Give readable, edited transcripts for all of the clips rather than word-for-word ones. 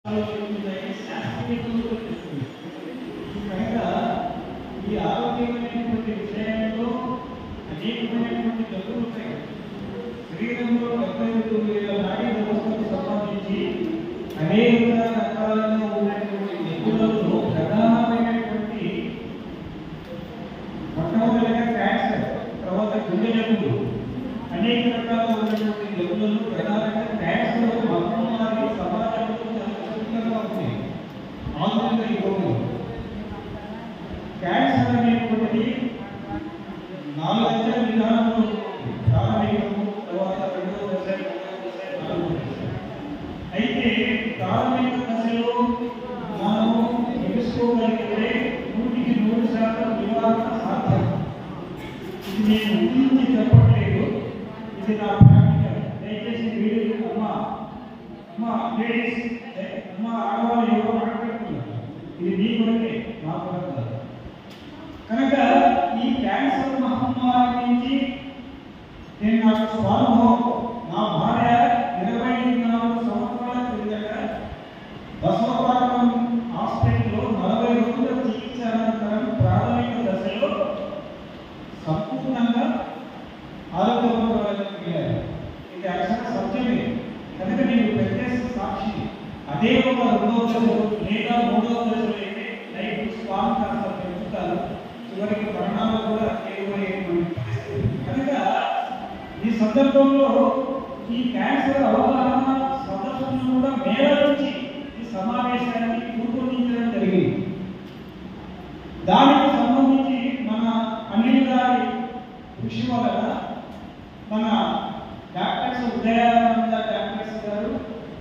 ఈ ఆరోగ్యమైనటువంటి విషయంలో అనేకమైనటువంటి జబ్బులు ఉంటాయి. శరీరంలో 79,000 నాడీ వ్యవస్థకు సంబంధించి అనేక రకాలైన ఉన్నటువంటి జబ్బులలో ప్రధానమైనటువంటి మొట్టమొదటిగా క్యాన్సర్, తర్వాత గుండె జబ్బులు, అనేక రకాల ఉన్నటువంటి జబ్బులలో ప్రధానంగా క్యాన్సర్ మహమ్మారి సమాజంలో చాలా విస్తృతంగా ఉంది. ఆధునిక యుగంలో క్యాన్సర్ అనేటువంటిది 4 దశల విధానంలో ప్రారంభికము, తర్వాత 2వ దశ, 3వ దశ, 4వ దశ. అయితే ప్రాథమిక దశలో మనం తెలుసుకోగలిగితే 100% నివారణ సాధ్యం. ఇది నేను ఊహించి చెప్పట్లేదు, ఇది నా ప్రాక్టికల్. దయచేసి వీడియో అమ్మ లేడీస్, ఆడవాళ్ళు ఎవరో మాట్లాడుతున్నారు, ఇది మీ కొరకే, మా కొరకు కాదు. కనుక ఈ క్యాన్సర్ మహమ్మారి నుంచి నేను నాకు స్వానుభవం, నా భార్య 24 సంవత్సరాల క్రిందట బసవతారకం హాస్పిటల్లో 40 రోజుల చికిత్స అనంతరం ప్రాథమిక దశలో సంపూర్ణంగా ఆరోగ్యవంతురాలయ్యారు. ఇది అక్షర సత్యమే. కనుక నేను ప్రత్యక్ష సాక్షి. అదే ఒక 2వ దశలో లేదా 3వ దశలో అయితే లైఫ్ స్పాన్ కాస్త పెంచుతారు, చివరికి మరణాలు కూడా ఎదురయ్యేటువంటి పరిస్థితి. కనుక ఈ సందర్భంలో ఈ క్యాన్సర్ అవగాహన సదస్సును కూడా మేళవించి ఈ సమావేశాన్ని రూపొందించడం జరిగింది. దానికి సంబంధించి మన అనిల్ గారి కృషి వలన మన డాక్టర్స్ ఉదయానంద డాక్టర్స్ గారు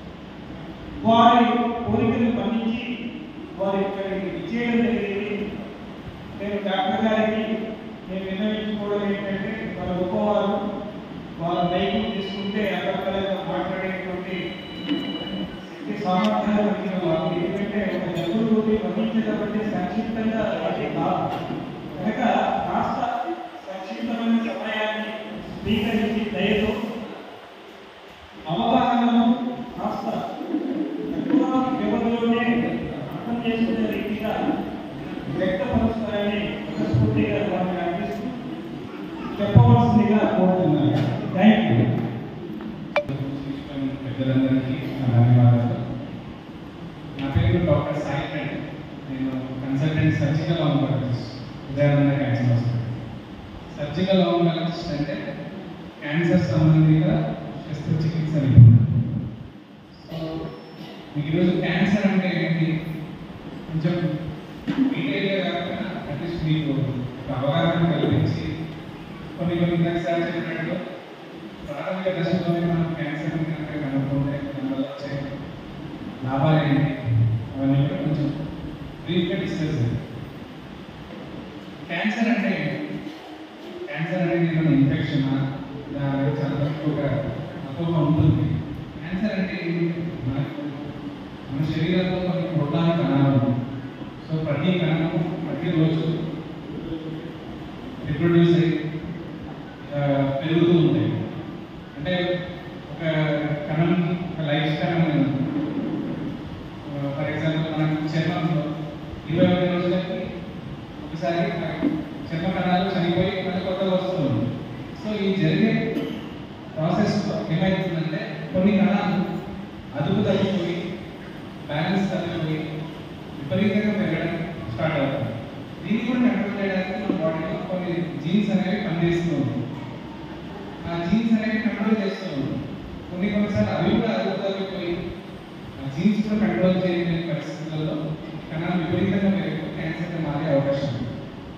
వారి కోరికలు మన్నించి వారి ఇక్కడికి విచ్చేయడం జరిగింది. నేను డాక్టర్ గారికి నేను విన్నవించుకోవడం ఏంటంటే, వాళ్ళ గొప్పవారు, వాళ్ళ దైవం తీసుకుంటే అక్కడికల్లా మాట్లాడేటువంటి శక్తి సామర్థ్యాలు కలిగిన వాళ్ళు. ఎందుకంటే ఒక జబ్బులు వర్ణించేటప్పటి సంక్షిప్తంగా అది కాదు. కనుక కాస్త సంక్షిప్తమైన సమయాన్ని స్వీకరించి దయతో అవగాహనను కాస్త తక్కువ వ్యవధిలోనే అర్థం చేసుకునే రీతిగా వ్యక్తపరుస్తారని మనస్ఫూర్తిగా వారిని అనిపిస్తూ చెప్పవలసిందిగా కోరుతున్నాను. Thank you. పెద్దలందరికీ ధన్యవాదాలు. నా పేరు డాక్టర్ సాయి ఫ్రెండ్. నేను consultant surgical oncologist, Udayananda cancer hospital. Surgical oncologist అంటే క్యాన్సర్ సంబంధిత శస్త్రచికిత్స నిపుణుడు. సో మీకు ఈరోజు క్యాన్సర్ అంటే ఏంటి కొంచెం డీటెయిల్గా కాకుండా అట్లీస్ట్ మీకు ఒక అవగాహన కల్పించి కొన్ని ఇంతకుసారి చెప్పినట్టు ప్రాథమిక దశలోనే మనం క్యాన్సర్ కనుక కనుక్కుంటే దానివల్ల వచ్చే లాభాలు ఏంటి అవన్నీ కూడా కొంచెం బ్రీఫ్గా డిస్కస్ చేయాలి. క్యాన్సర్ అంటే క్యాన్సర్ అనేది ఏమైనా ఇన్ఫెక్షనా, దాని చాలా తక్కువగా ఉంటుంది. క్యాన్సర్ అంటే మనకు మన శరీరంలో కొన్ని ప్రోటాన్ కణాలు ఉన్నాయి. సో ప్రతి కణము ప్రతిరోజు రిప్రొడ్యూస్ అయ్యి పెరుగుతూ ఉంటాయి. అంటే ఒక కణం, ఒక లైఫ్ కణం ఫర్ ఎగ్జాంపుల్ మన చర్మంలో 21 రోజులకి ఒకసారి చర్మ కణాలు చనిపోయి మళ్ళీ కొత్తగా వస్తుంది. సో ఈ జరిగే ప్రాసెస్లో ఏమవుతుందంటే కొన్ని కణాలు అదుపు తగ్గిపోయి బ్యాలెన్స్ తగ్గిపోయి విపరీతంగా పెరగడం స్టార్ట్ అవుతుంది. దీన్ని కూడా కంట్రోల్ చేయడానికి మన బాడీలో కొన్ని జీన్స్ అనేవి పనిచేస్తూ ఉంటాయి. ఆ జీన్స్ అనేవి కంట్రోల్ చేస్తూ ఉంటాయి. కొన్నిసార్లు అవి కూడా అదుపు తగ్గిపోయి ఆ జీన్స్ కూడా కంట్రోల్ చేయలేని పరిస్థితులలో కణాలు విపరీతంగా పెరిగిపోయి క్యాన్సర్గా మారే అవకాశం ఉంది.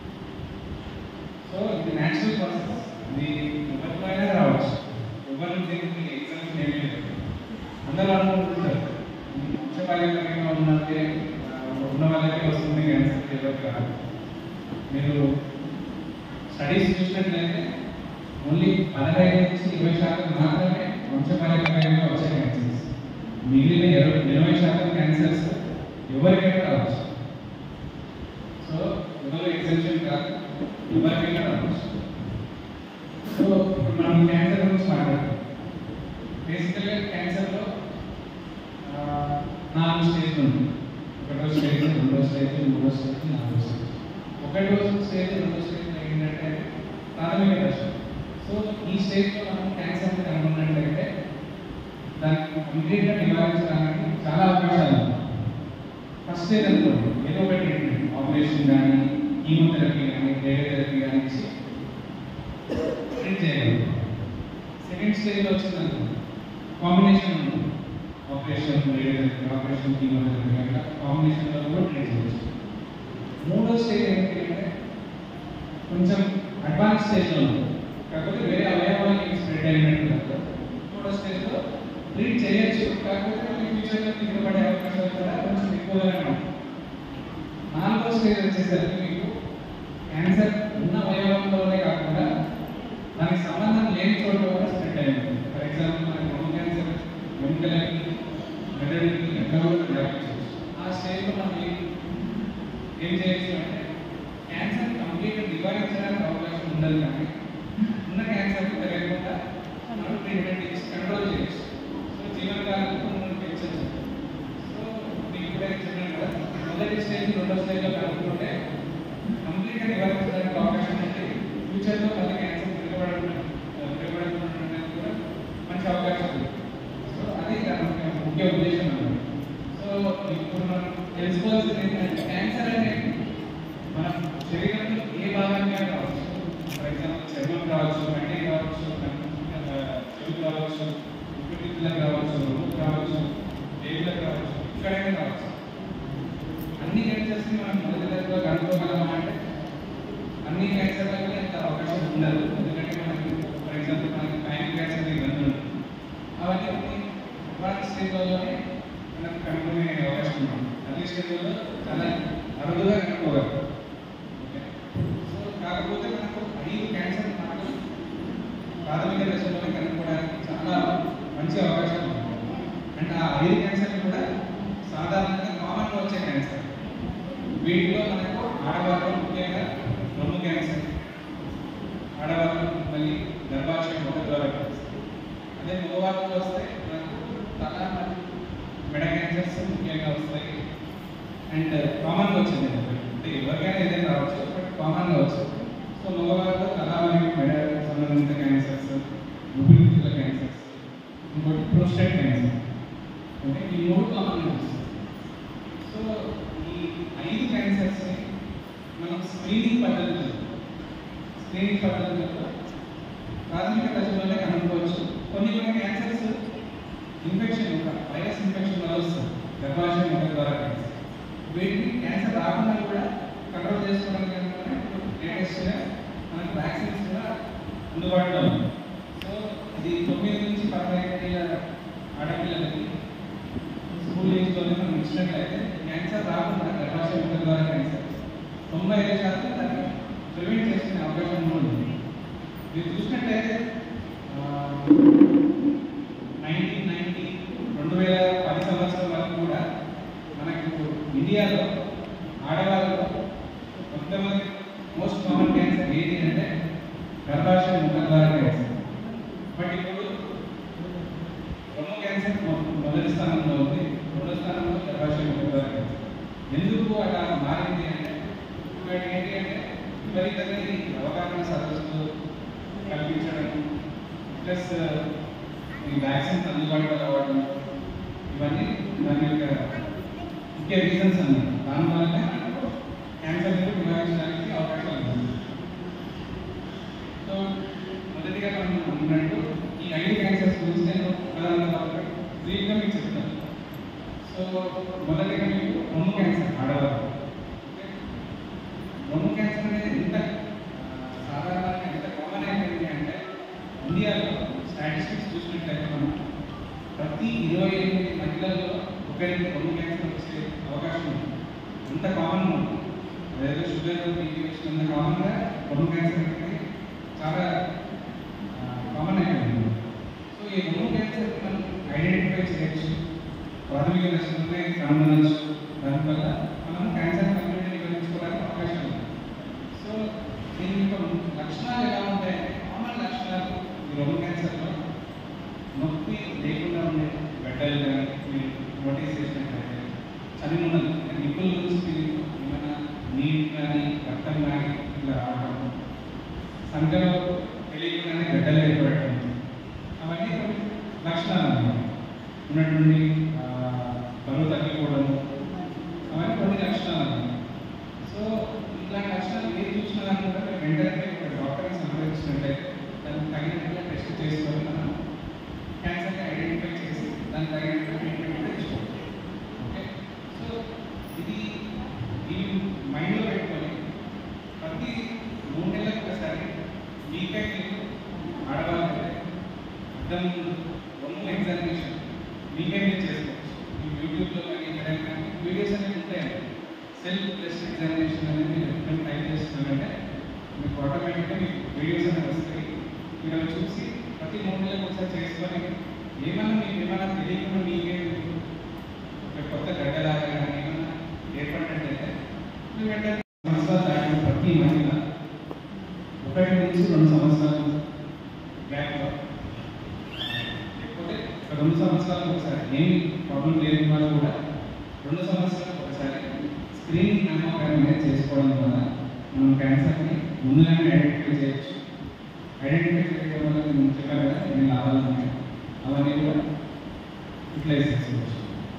సో ఇది న్యాచురల్ ప్రాసెస్. ఇది ఎవరిలో అయినా రావచ్చు. ఎవరు దీనికి ఎగ్జాంపుల్ ఏమీ లేదు. అందరూ అనుకుంటుంటారు వంశపారంపర్యంగా ఉన్న వాళ్ళకే వస్తుంది క్యాన్సర్, ఎవరికి రాదు. మీరు స్టడీస్ చూసినట్లయితే ఓన్లీ 15-20% మాత్రమే వంశపారంపర్యంగా వచ్చే క్యాన్సర్స్. మిగిలిన 20% క్యాన్సర్స్ ఎవరికైనా రావచ్చు. సో ఎవరు ఎగ్జెంప్షన్ కాదు, ఎవరికైనా రావచ్చు. సో ఇప్పుడు మనం క్యాన్సర్ గురించి మాట్లాడుతాం. బేసికల్గా క్యాన్సర్లో 4 4 స్టేజ్లు ఉంటాయి. 1వ స్టేజ్, 2వ స్టేజ్, 3వ స్టేజ్, 4వ స్టేజ్. 1వ స్టేజ్, 2వ స్టేజ్ ఏంటంటే ప్రాథమిక దశ. సో ఈ స్టేజ్లో మనం క్యాన్సర్ని కనుగొన్నట్లయితే దాన్ని కంప్లీట్గా నివారించడానికి చాలా అవకాశాలు ఉన్నాయి. ఫస్ట్ స్టేజ్ అనుకోండి, ఏదో ఒక ట్రీట్మెంట్, ఆపరేషన్ కానీ, కీమోథెరపీ కానీ, రేడియోథెరపీ కానీ ఇచ్చి ట్రీట్ చేయగలం. సెకండ్ స్టేజ్లో వచ్చిందనుకోండి, కాంబినేషన్ ఉంటుంది. ఆపరేషన్, రేడియోథెరపీ, ఆపరేషన్, కీమోథెరపీ అట్లా కాంబినేషన్లో కూడా ట్రీట్ చేయవచ్చు. 3వ స్టేజ్ ఏంటి అంటే కొంచెం అడ్వాన్స్ స్టేజ్లో ఉంటుంది, కాకపోతే వేరే అవయవాలకి స్ప్రెడ్ అయినట్టు కాదు. 3వ స్టేజ్లో ట్రీట్ చేయొచ్చు, కాకపోతే ఫ్యూచర్లో తిరగబడే అవకాశాలు కూడా కొంచెం ఎక్కువగానే ఉంటాయి. 4వ స్టేజ్ వచ్చేసరికి మీకు క్యాన్సర్ ఉన్న అవయవంలోనే కాకుండా దానికి సంబంధం లేని చోట కూడా స్ప్రెడ్ అయి ఉంటుంది. ఫర్ ఎగ్జాంపుల్ మనకి బ్రెస్ట్ క్యాన్సర్ వెనుకలకి, మెదడుకి ఎట్లా కూడా వ్యాపించవచ్చు. ఆ స్టేజ్లో మనం ఏం చేయొచ్చు అంటే క్యాన్సర్ కంప్లీట్గా నివారించడానికి అవకాశం ఉండదు, కానీ ఉన్న క్యాన్సర్ని పెరగకుండా మనం ట్రీట్మెంట్ ఇచ్చి కంట్రోల్ చేయొచ్చు. సో జీవనకాలంలో మనం పెంచవచ్చు. సో మీకు ఇప్పుడే చెప్పినాను కదా, మొదటి స్టేజ్, 2వ స్టేజ్లో కనుక్కుంటే కంప్లీట్గా నివారించడానికి అవకాశం ఉంది. ఫ్యూచర్లో మళ్ళీ క్యాన్సర్ తిరగబడకుండా కూడా మంచి అవకాశం ఉంది. సో అది ముఖ్య ఉద్దేశం అన్నమాట. సో ఇప్పుడు మనం తెలుసుకోవాల్సింది ఏంటంటే క్యాన్సర్ అనేది మన శరీరంలో ఏ భాగంగా కావచ్చు. ఫర్ ఎగ్జాంపుల్ చర్మం కావచ్చు, కంటి కావచ్చు, చెవులు కావచ్చు, ఊపిరితిత్తులకు కావచ్చు, రొమ్ము కావచ్చు, వేలులకు కావచ్చు, ఎక్కడైనా కావచ్చు. అన్ని క్యాన్సర్స్ని మనం మొదటి దశలో కనుక్కోగలమా అంటే అన్ని క్యాన్సర్లకు ఎంత అవకాశం ఉండదు. ఎందుకంటే మనకి ఫర్ ఎగ్జాంపుల్ మనకి ప్యాంక్రియాస్ ఇబ్బంది ఉంటుంది. అవన్నీ అడ్వాన్స్ స్టేజ్లోనే మనకు కనుక్కునే అవకాశం ఉంటుంది. అన్ని స్టేజ్లలో చాలా అరుదుగా కనుక్కోగలం. సో కాకపోతే మనకు 5 క్యాన్సర్ మనకు ప్రాథమిక దశలోనే కనుక్కోవడానికి చాలా మంచి అవకాశం ఉంటుంది. అండ్ ఆ 5 క్యాన్సర్లు కూడా సాధారణంగా కామన్గా వచ్చే క్యాన్సర్. వీటిలో మనకు ఆడవాళ్ళు ముఖ్యంగా రొమ్ము క్యాన్సర్, ఆడవాళ్ళు మళ్ళీ గర్భాశయం ముఖ ద్వారా క్యాన్సర్. అదే మగవాళ్ళలో వస్తే మనకు తల, మెడ క్యాన్సర్స్ ముఖ్యంగా వస్తాయి. అండ్ కామన్గా వచ్చింది అంటే ఎవరికైనా ఏదైనా రావచ్చు, బట్ కామన్గా వచ్చింది. సో మగవాళ్ళలో తల మరియు మెడ సంబంధిత క్యాన్సర్స్, ఊపిరితిత్తుల క్యాన్సర్స్, ఇంకోటి ప్రోస్టేట్ క్యాన్సర్. ఓకే, ఈ 3 కామన్గా వస్తాయి. సో ఈ 5 క్యాన్సర్స్ని మనం స్క్రీనింగ్ పద్ధతిలో ప్రాథమిక దశలోనే కనుక్కోవచ్చు. కొన్ని క్యాన్సర్స్ ఇన్ఫెక్షన్, ఒక వైరస్ ఇన్ఫెక్షన్ వల్ల వస్తుంది, గర్భాశయం ముఖ ద్వారా క్యాన్సర్. వీటిని క్యాన్సర్ రాకుండా కూడా కంట్రోల్ చేసుకోవడానికి లేటెస్ట్గా మనకు వ్యాక్సిన్స్ కూడా అందుబాటులో ఉంది. సో ఇది 9 నుంచి 15 ఏళ్ళ ఆడపిల్లలకి స్కూల్ ఏజ్లోనే మనం ఇచ్చినట్లయితే క్యాన్సర్ రాకుండా గర్భాశయ ముఖ ద్వారా క్యాన్సర్ 95% దాన్ని ప్రివెంట్ చేసుకునే అవకాశం ఉంది. మీరు చూసినట్లయితే 2010 సంవత్సరం వరకు కూడా మనకు ఇండియాలో ఆడవాళ్ళలో కొంతమంది మోస్ట్ కామన్ క్యాన్సర్ ఏది అంటే గర్భాశయ ముఖ ద్వారా క్యాన్సర్. బట్ ఇప్పుడు రొమ్ము క్యాన్సర్ మొదటి స్థానంలో ఉంది, 2వ స్థానంలో గర్భాశయ ముఖ ద్వారా క్యాన్సర్. ఎందుకు అలా మారింది అంటే ఇంకోటి ఏంటి అంటే విపరీతంగా అవగాహన సదస్సులు కల్పించడం, ప్లస్ ఈ వ్యాక్సిన్స్ అందుబాటులో రావడం, ఇవన్నీ దాని యొక్క ముఖ్య రీజన్స్ అన్నమాట. దానివల్ల క్యాన్సర్ నివారించడానికి అవకాశాలు ఉంది. సో మొదటిగా మనం అన్నట్టు ఈ 5 క్యాన్సర్స్ గురించి నేను బ్రీఫ్గా మీకు చెప్తాను. సో మొదటిగా మీకు రొమ్ము క్యాన్సర్, ఆడవాళ్ళు. రొమ్ము క్యాన్సర్ అనేది ఎంత సాధారణంగా ఎంత కామన్ అయిపోయింది అంటే ఇండియాలో స్టాటిస్టిక్స్ చూసినట్లయితే మనం ప్రతి 28 మహిళల్లో ఒకరికి రొమ్ము క్యాన్సర్ వచ్చే అవకాశం ఉంది. అంత కామన్ ఉంది. అదేదో షుగర్, బీపీ వచ్చినంత కామన్గా రొమ్ము క్యాన్సర్ అనేది చాలా కామన్ అయిపోయింది. సో ఈ రొమ్ము క్యాన్సర్ మనం ఐడెంటిఫై చేయొచ్చు, ప్రాథమిక దశలోనే కనుగొనవచ్చు. దానివల్ల మనం క్యాన్సర్ కంప్లీట్గా నివారించుకోవడానికి అవకాశం ఉంది. సో దీని యొక్క లక్షణాలు ఎలా ఉంటాయంటే కామన్ లక్షణాలు ఈ రొమ్ము క్యాన్సర్లో నొప్పి లేకుండా ఉండే గడ్డలు కానీ మీరు నోటీస్ చేసినట్లయితే చదివి ఉన్నది నిప్పుల గురించి ఏమైనా నీట్ కానీ రక్తం కానీ ఇట్లా రావడం, సంఖ్యలో తెలియకుండానే గడ్డలు ఏర్పడటం, అవన్నీ కొన్ని లక్షణాలు అన్నమాట. ఉన్నటువంటి బరువు తగ్గిపోవడం, అవన్నీ కొన్ని లక్షణాలు అన్నమాట. సో ఇట్లాంటి లక్షణాలు ఏది చూసినా కానీ కూడా వెంటనే ఒక డాక్టర్ని సంప్రదించినట్లయితే దానికి తగినట్టుగా టెస్ట్ చేసుకొని మనం క్యాన్సర్ని ఐడెంటిఫై చేసి దానికి తగినట్టుగా ట్రీట్మెంట్ తెచ్చుకోవచ్చు. ఓకే, సో ఇది మైండ్లో పెట్టుకొని ప్రతి 3 నెలలకు ఒకసారి వీకెండ్ ఆడవాళ్ళైతే అర్థం రొమ్ము ఎగ్జామినేషన్ వీకెండ్ చేసుకోవచ్చు. యూట్యూబ్లో కానీ ఎక్కడైనా కానీ వీడియోస్ అనేవి ఉంటాయండి. సెల్ఫ్ బ్రెస్ట్ ఎగ్జామినేషన్ అనేది మీరు ఎక్కడ టైప్ చేస్తున్నారంటే మీకు ఆటోమేటిక్గా మీకు వీడియోస్ అనేవి వస్తాయి. మీరు అవి చూసి ప్రతి 3 నెలలకు ఒకసారి చేసుకొని ఏమైనా తెలియకుండా మీకే ఒక కొత్త గడ్డలాగా కానీ ఏమైనా ఏర్పడినట్లయితే మీరు వెంటనే సంవత్సరాలు దాటిన ప్రతి మహిళ 1 నుంచి 2 సంవత్సరాలు గ్యాప్లో లేకపోతే 2 సంవత్సరాలకు ఒకసారి ఏమి ప్రాబ్లం లేని వాళ్ళు కూడా 2 సంవత్సరాలకు ఒకసారి స్క్రీనింగ్ మ్యామోగ్రామ్ అనేది చేసుకోవడం వల్ల మనం క్యాన్సర్ని ముందుగానే ఐడెంటిఫై చేయొచ్చు. ఐడెంటిఫై చేయడం వల్ల నేను చెప్పాను కదా ఎన్ని లాభాలు ఉన్నాయి, అవన్నీ కూడా యూటిలైజ్ చేసుకోవచ్చు.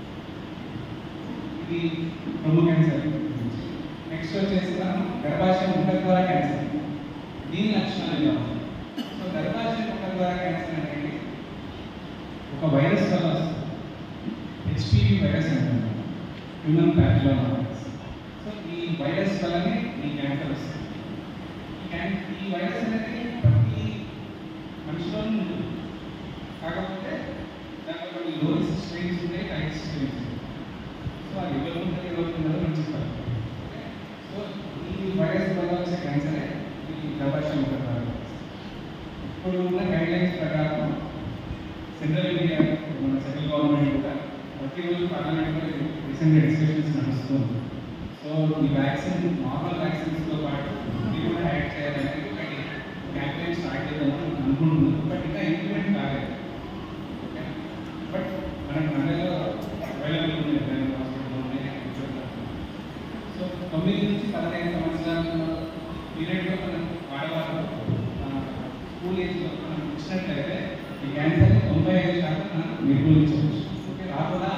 ఇది రొమ్ము క్యాన్సర్. నెక్స్ట్ వచ్చేసి మనం గర్భాశయం ముఖద్వార క్యాన్సర్. దీని లక్షణాలు ఇలా ఉన్నాయి. సో గర్భాశయం ముఖద్వార క్యాన్సర్ అనేది ఒక వైరస్ వల్ల వస్తుంది. హెచ్పివి వైరస్ అంటారు, హ్యూమన్ ప్యాపిలోమా వైరస్. సో ఈ వైరస్ వల్లనే ఈ క్యాన్సర్ వస్తుంది. ఈ వైరస్ అనేది ప్రతి మనిషిలోనూ ఉంటుంది. కాకపోతే దాంట్లో కొన్ని లో రిస్క్ స్ట్రెయిన్స్ ఉంటాయి, హై రిస్క్ స్ట్రెయిన్స్ ఉంటాయి. సో అది ఎవరికి ఉంటుందో మనం చెప్పాలి. సో ఈ వైరస్ వల్ల వచ్చే క్యాన్సరే ఈ గర్భాశయం ముఖద్వార వైరస్. ఇప్పుడు ఉన్న గైడ్లైన్స్ ప్రకారం సెంట్రల్ ఇండియా మన సెంట్రల్ గవర్నమెంట్ కూడా ప్రతిరోజు పార్లమెంట్లో రీసెంట్గా డిస్కషన్స్ నడుస్తుంది. సో ఈ వ్యాక్సిన్ నార్మల్ వ్యాక్సిన్స్తో పాటు ఇది కూడా యాడ్ చేయాలని ఒకటి క్యాంపెయిన్ స్టార్ట్ చేద్దామని అనుకుంటున్నాను. బట్ ఇంకా ఇంప్లిమెంట్ కాలేదు. ఓకే, బట్ మనకు మండలిలో అవైలబుల్ ఉంది హాస్పిటల్లోనే. సో 9 నుంచి 15 సంవత్సరాల పీరియడ్లో మనం ఆడవాళ్ళు స్కూల్ ఏజ్లో మనం ఇచ్చినట్లయితే ఈ క్యాన్సర్ 95% మనం నిర్మూలించవచ్చు. ఓకే, రాకుండా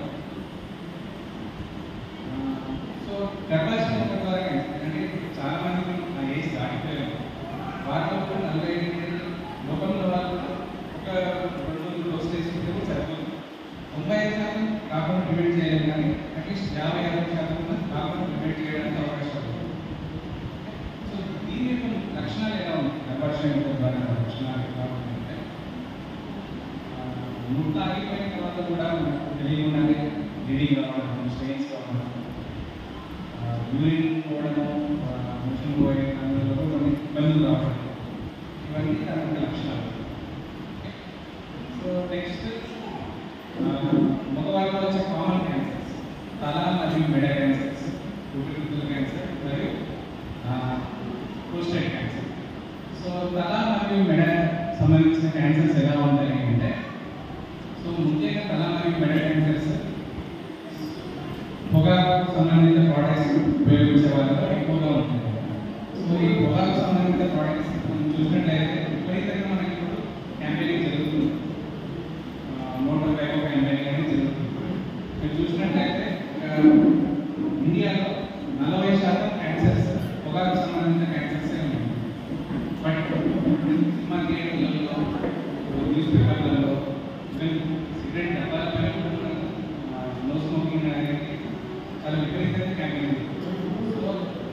సో గర్భాశయం ముఖద్వార క్యాన్సర్ అంటే చాలా మంది ఆ ఏజ్ దాటిపోయారు. వారిలో కూడా 45 లోపల వాళ్ళు ఒక 2 డోస్ చేసుకుంటే కూడా సరిపోతుంది. 95% కాకుండా ప్రివెంట్ చేయలేదు, కానీ అట్లీస్ట్ 56% కాకుండా ప్రివెంట్ చేయడానికి అవకాశం ఉంది. సో దీని యొక్క లక్షణాలు ఎలా ఉన్నాయి? గర్భాశయం ముఖద్వార లక్షణాలు ఎలా ఉన్నాయంటే ముట్ట ఆగిపోయిన తర్వాత కూడా తెలియకుండానే బ్లీడింగ్ రావడం, స్ట్రెయిన్స్ రావడం, యూరిన్ పోవడము, మోషన్ పోయే అందులో కొన్ని ఇబ్బందులు రావడం, ఇవన్నీ దాని లక్షణాలు. సో నెక్స్ట్ మగవాళ్ళలో వచ్చే కామన్ క్యాన్సర్స్ తల మరియు మెడ క్యాన్సర్స్, ఊపిరితిత్తుల క్యాన్సర్ మరియు ప్రోస్టేట్ క్యాన్సర్. సో తల మరియు మెడ సంబంధించిన క్యాన్సర్స్ ఎలా ఉంటాయి అంటే, సో ముఖ్యంగా తల మరియు మెడ క్యాన్సర్స్ పొగాకు సంబంధిత ప్రోడక్ట్స్ ఉపయోగించే వాళ్ళలో ఎక్కువగా ఉంటుంది. సో ఈ పొగాకు సంబంధిత ప్రోడక్ట్స్ మనం చూసినట్లయితే విపరీతంగా మనకి ఇప్పుడు క్యాంపెయినింగ్ జరుగుతుంది. మోటార్ బైక్ క్యాంపెయినింగ్ అనేది జరుగుతుంది. మీరు చూసినట్లయితే ఇండియాలో 40% క్యాన్సర్స్ పొగాకు సంబంధిత క్యాన్సర్సే ఉన్నాయి. బట్ సినిమా థియేటర్లలో, న్యూస్ పేపర్లలో, సిగరెట్ డబ్బాలపై నో స్మోకింగ్ అనేది చాలా విపరీతంగా క్యాంపెయిన్. సో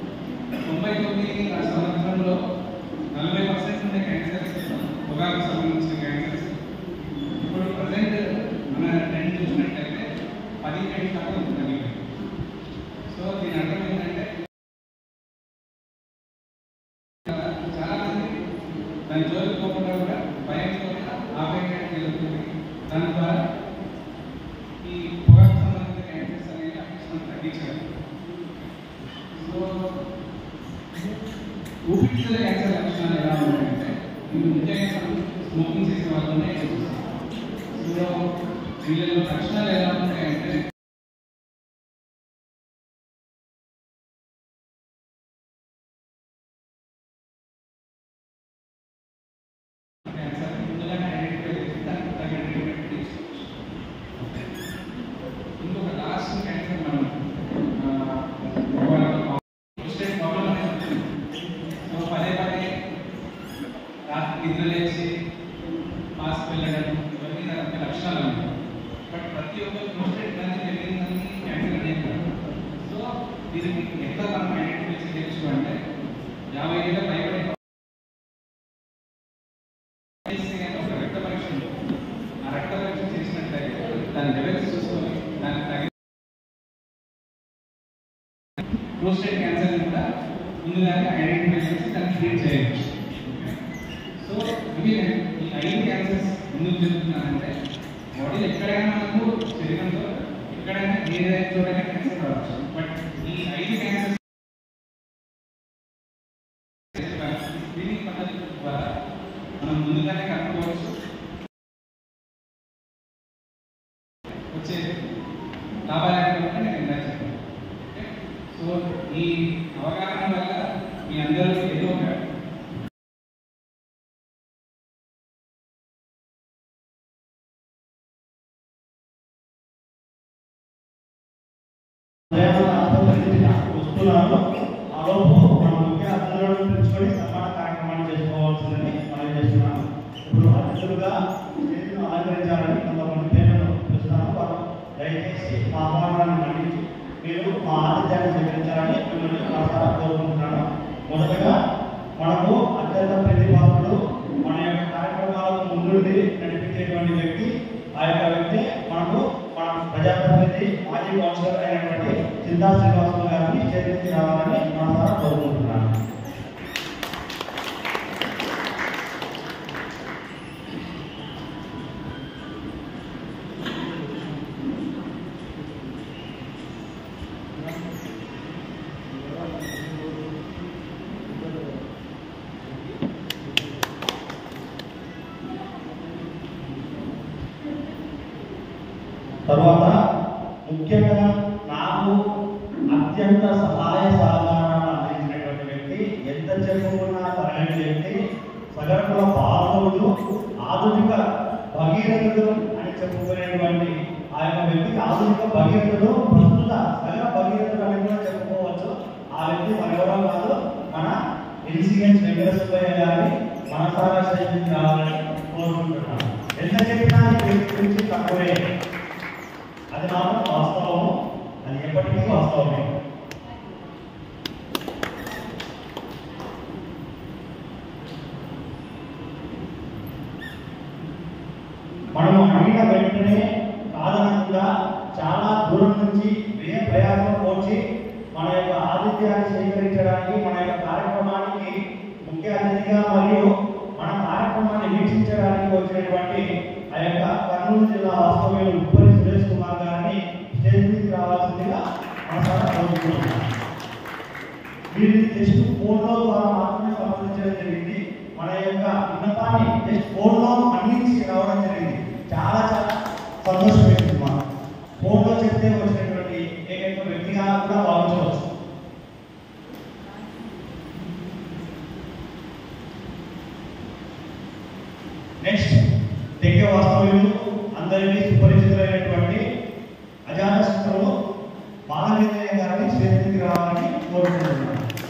99 సంవత్సరంలో 40% ఉండే క్యాన్సర్స్ పొగాకు సంబంధించిన క్యాన్సర్స్ ఇప్పుడు ప్రజెంట్ మన ట్రెండ్ చూసినట్లయితే 17% తగ్గిపోయింది. సో దీని అర్థం ఏంటంటే చాలా మంది దాని జోలికి పోకుండా కూడా భయంతో ఆపేయడానికి జరుగుతుంది. దాని ద్వారా ఈ పొగాకు సంబంధిత క్యాన్సర్స్ అనేది అఫెక్షన్ తగ్గించాలి. సో ఊపిరితిత్తుల క్యాన్సర్ లక్షణాలు ఎలా ఉంటాయంటే, ఇవి ముఖ్యంగా స్మోకింగ్ చేసే వాళ్ళనే ఎక్కువ చూస్తాం. సో వీళ్ళలో లక్షణాలు ఎలా ఉంటాయంటే ప్రోస్టేట్ క్యాన్సర్ని కూడా ముందుగానే ఐడెంటిఫై చేసి దాన్ని ట్రీట్ చేయవచ్చు. సో ఇవి ఈ 5 క్యాన్సర్స్ ఎందుకు జరుగుతున్నాయంటే బాడీలో ఎక్కడైనా మనకు శరీరంలో ఎక్కడైనా ఏదైనా చోటైనా క్యాన్సర్ రావచ్చు. బట్ ఈ 5 క్యాన్సర్స్ స్క్రీనింగ్ పద్ధతి ద్వారా మనం ముందుగానే కనుక్కోవచ్చు. వచ్చే లాభాలు నేను ఇందాక చెప్పాను. సో ఈ అవగాహన వల్ల మీ అందరూ ఏదో ఒక వస్తున్నాను. ఆలోపు మన ముఖ్య అతిథులను పిలుచుకొని సన్మాన కార్యక్రమాన్ని చేసుకోవాల్సిందని మనం చేస్తున్నాము. ఇప్పుడు అతిథులుగా స్టేజ్ను అలంకరించాలని కొంతమంది పేర్లను పిలుస్తాను. వారు దయచేసి మా ఆహ్వానాన్ని మన్నించి మీరు మా ఆతిథ్యాన్ని స్వీకరించాలని మిమ్మల్ని మనసారా కోరుకుంటున్నాను. మొదటగా మనకు అత్యంత ప్రతిభావంతులు మన యొక్క కార్యక్రమాలకు ముందుండి నడిపించేటువంటి వ్యక్తి, ఆ యొక్క వ్యక్తి మనకు మన ప్రజాప్రతినిధి మాజీ కౌన్సిలర్ అయినటువంటి చింతా శ్రీనివాసరావు గారిని చేతికి రావాలని మనసారా కోరుకుంటున్నాను. తర్వాత ముఖ్యంగా నాకు అత్యంత సహాయ సహకారాన్ని అందించినటువంటి వ్యక్తి, ఎంత చెప్పుకున్నా తరగని వ్యక్తి, సగటుల బాధవుడు, ఆధునిక భగీరథుడు అని చెప్పుకునేటువంటి ఆ యొక్క వ్యక్తి ఆధునిక భగీరథుడు, ప్రస్తుత సగర భగీరథుడు అని కూడా చెప్పుకోవచ్చు. ఆ వ్యక్తి మరెవరో కాదు, మన ఎన్సీఎన్ వెంకటేశ్వరయ్య గారిని మనసారా స్టేజ్ రావాలని కోరుకుంటున్నాను. ఎంత చెప్పినా ఈ వ్యక్తి గురించి తక్కువే, అది మాత్రం వాస్తవము, అది ఎప్పటికీ వాస్తవమే. మనము అడిగిన వెంటనే కాదనకుండా చాలా దూరం నుంచి వ్యయ ప్రయాసం కోర్చి మన యొక్క ఆతిథ్యాన్ని స్వీకరించడానికి, మన యొక్క కార్యక్రమానికి ముఖ్య అతిథిగా మరియు మన కార్యక్రమాన్ని వీక్షించడానికి వచ్చినటువంటి ఆ యొక్క కర్నూలు జిల్లా వాస్తవ్యులు ఉప్పరి సురేష్ కుమార్ గారిని స్టేజ్ మీదకి రావాల్సిందిగా మనసారా కోరుకుంటున్నాను. వీరిని జస్ట్ ఫోన్లో ద్వారా మాత్రమే సంప్రదించడం జరిగింది. మన యొక్క విన్నపాన్ని జస్ట్ ఫోన్లో అందించి రావడం జరిగింది. చాలా చాలా సంతోషం వేసింది. మా ఫోన్లో చెప్తే వచ్చినటువంటి ఏకైక వ్యక్తిగా కూడా భావించవచ్చు. నెక్స్ట్ తెగ్గ వాస్తవ్యులు అందరికీ సుపరిచితులైనటువంటి అజాతశత్రువు బాలవీరయ్య గారిని స్టేజ్కి రావాలని కోరుకుంటున్నాను.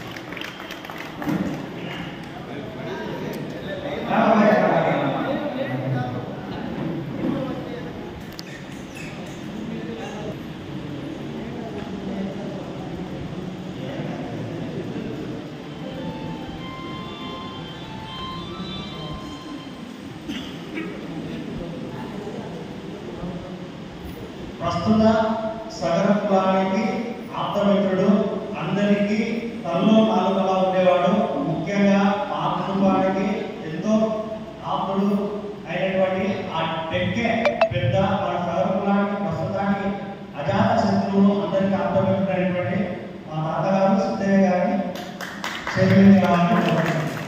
ప్రస్తుత సగర కులానికి ఆప్తమిత్రుడు, అందరికీ తనలో నాలుగులా ఉండేవాడు. ముఖ్యంగా మా కుటుంబానికి ఎంతో ఆప్తుడు అయినటువంటి ఆ పెద్ద మన సగర కులానికి ప్రస్తుతానికి అజాత శత్రువు, అందరికీ ఆప్తమిత్రుడు అయినటువంటి మా తాతగారు సిద్ధయ్య గారిని చేతులు కావాలని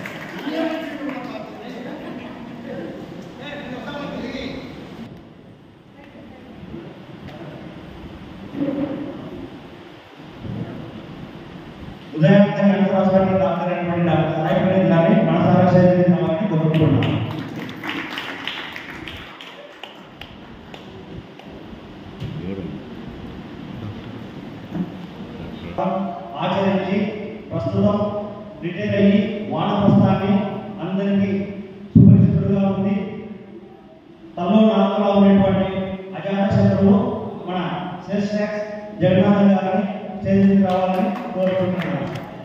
ఉదయాన్నే హెల్త్ హాస్పిటల్ డాక్టర్ అయినటువంటి డాక్టర్ సాయిపల్లి గారిని మనసారా చేయాలని కోరుకుంటున్నాను. ఆచరించి ప్రస్తుతం రిటైర్ అయ్యి వానప్రస్థాన్ని అందరికీ సుపరిచితుడుగా ఉంది. తనలో నాలుగులా ఉన్నటువంటి అజాత శత్రువు మన సెస్ ట్యాక్స్ జగన్నాథ్ గారిని చేతికి రావాలని కోరుకుంటున్నాను.